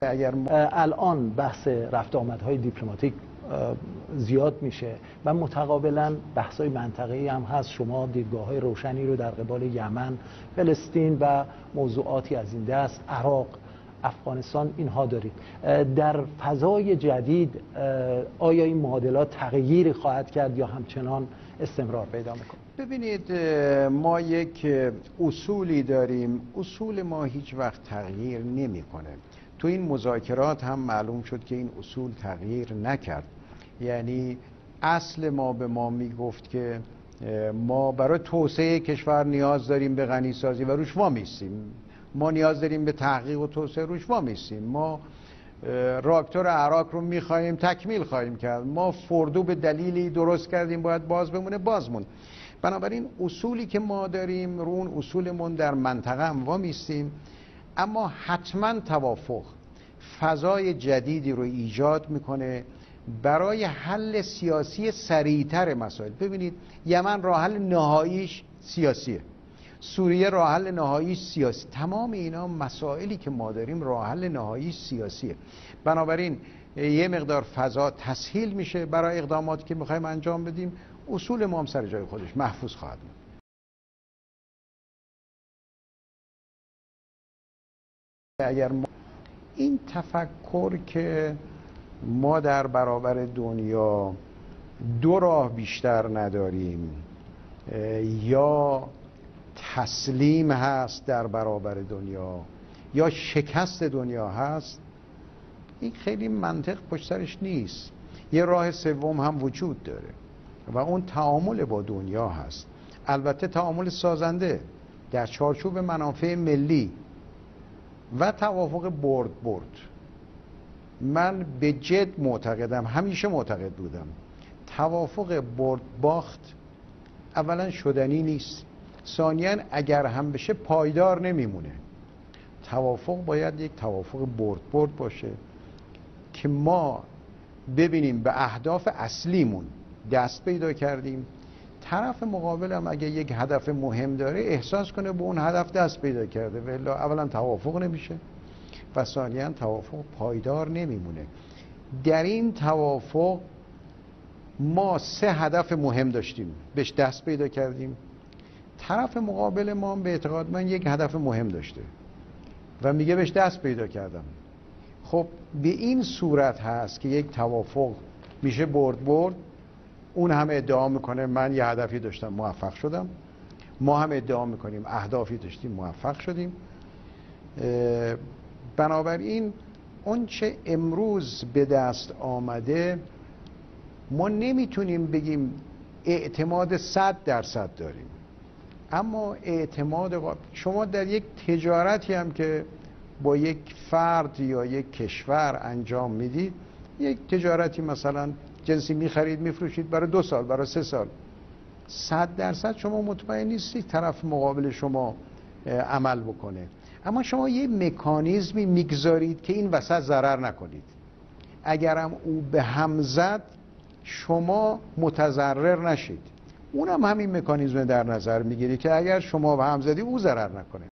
اگر الان بحث رفت آمدهای دیپلماتیک زیاد میشه و متقابلا بحث‌های منطقه‌ای هم هست. شما دیدگاه‌های روشنی رو در قبال یمن، فلسطین و موضوعاتی از این دست، عراق، افغانستان اینها دارید. در فضای جدید آیا این معادلات تغییری خواهد کرد یا همچنان استمرار پیدا میکنه؟ ببینید، ما یک اصولی داریم، اصول ما هیچ وقت تغییر نمیکنه. تو این مذاکرات هم معلوم شد که این اصول تغییر نکرد. یعنی اصل ما به ما میگفت که ما برای توسعه کشور نیاز داریم به غنی سازی و روش وامیستیم. ما نیاز داریم به تحقیق و توسعه، روش وامیستیم. ما راکتور عراق رو میخوایم، تکمیل خواهیم کرد. ما فردو به دلیلی درست کردیم باید باز بمونه، بازمون. بنابراین اصولی که ما داریم رو اون اصولمون در منطقه هم وامیستیم. اما حتما توافق فضای جدیدی رو ایجاد میکنه برای حل سیاسی سریعتر مسائل. ببینید، یمن راه حل نهاییش سیاسیه، سوریه راه حل نهاییش سیاسی، تمام اینا مسائلی که ما داریم راه حل نهاییش سیاسیه. بنابراین یه مقدار فضا تسهیل میشه برای اقداماتی که میخوایم انجام بدیم. اصول ما هم سر جای خودش محفوظ خواهد بود. اگر ما این تفکر که ما در برابر دنیا دو راه بیشتر نداریم، یا تسلیم هست در برابر دنیا یا شکست دنیا هست، این خیلی منطق پشت سرش نیست. یه راه سوم هم وجود داره و اون تعامل با دنیا هست. البته تعامل سازنده در چارچوب منافع ملی و توافق برد. من به جد معتقدم، همیشه معتقد بودم، توافق برد باخت اولا شدنی نیست، ثانیاً اگر هم بشه پایدار نمیمونه. توافق باید یک توافق برد باشه که ما ببینیم به اهداف اصلیمون دست پیدا کردیم، طرف مقابل هم اگه یک هدف مهم داره احساس کنه به اون هدف دست پیدا کرده، ولی اولا توافق نمیشه و ثانیاً توافق پایدار نمیمونه. در این توافق ما 3 هدف مهم داشتیم، بهش دست پیدا کردیم. طرف مقابل ما به اعتقاد من یک هدف مهم داشته و میگه بهش دست پیدا کردم. خب به این صورت هست که یک توافق میشه برد. اون هم ادعا میکنه من یه هدفی داشتم موفق شدم، ما هم ادعا میکنیم اهدافی داشتیم موفق شدیم. بنابراین اون چه امروز به دست آمده ما نمیتونیم بگیم اعتماد 100% داریم، اما اعتماد شما در یک تجارتی هم که با یک فرد یا یک کشور انجام میدید، یک تجارتی مثلا جنسی میخرید میفروشید برای 2 سال، برای 3 سال، 100% شما مطمئن نیستید طرف مقابل شما عمل بکنه. اما شما یه مکانیزمی میگذارید که این وسط ضرر نکنید. اگرم او به هم زد شما متضرر نشید. اونم همین مکانیزم در نظر میگیری که اگر شما به هم زدی او ضرر نکنه.